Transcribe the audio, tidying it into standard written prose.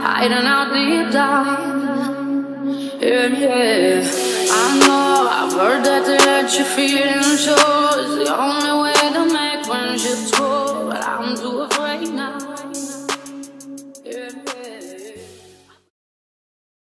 hiding out deep down. Yeah, yeah. I know I've heard that to let you feel sure is the only way